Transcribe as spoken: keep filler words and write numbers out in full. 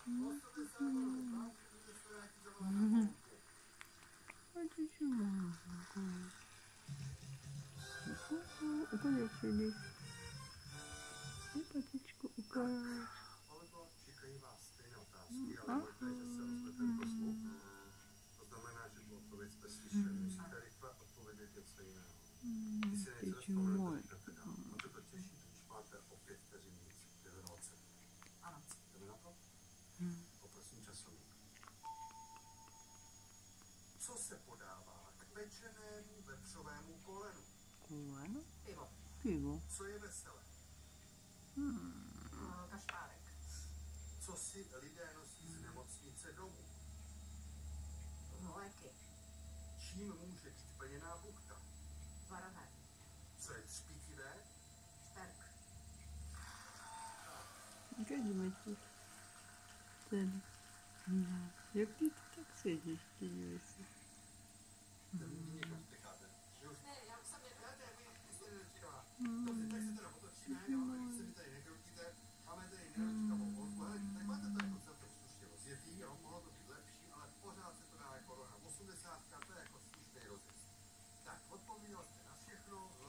Úplně upřímný. Patičku ukáž. Čekají vás stejné otázky, ale možná, že se ozvete poslouch. To znamená, že tu odpověď jste slyšeli. Musíte rychle odpovědět něco jiného. Když si něco vzpomenete, teda. A to to těší, když máte opět vteřin víc. Je to roce. Ano. Jdeme na to? Poprosím časovník. Co se podává k pečenému vepřovému kolenu? Koleno? Pivo. Pivo. Co je veselé? Hmm. Kašpárek. Co si lidé nosí z nemocnice domů? Léky. Čím může být plněná buchta? Varané. Co je třpítivé? Šperk. Ukážeme ti. Ten. No. Jak ty to tak sedíš, ty dívej se. To vy někam spěcháte. Vy už... Ne, já už jsem někde. Ne, ne, vy, vy jste nedočekala. Dobře, tak se teda otočíme, jo, a když se mi tady nekroutíte, máme tady nedočekavou volbu, ale tak máte to jako celkem slušně rozjetý, jo, mohlo to být lepší, ale pořád se to dá jako roha. osmdesátka, to je jako slušný rozjezd. Tak, odpovídal jste na všechno,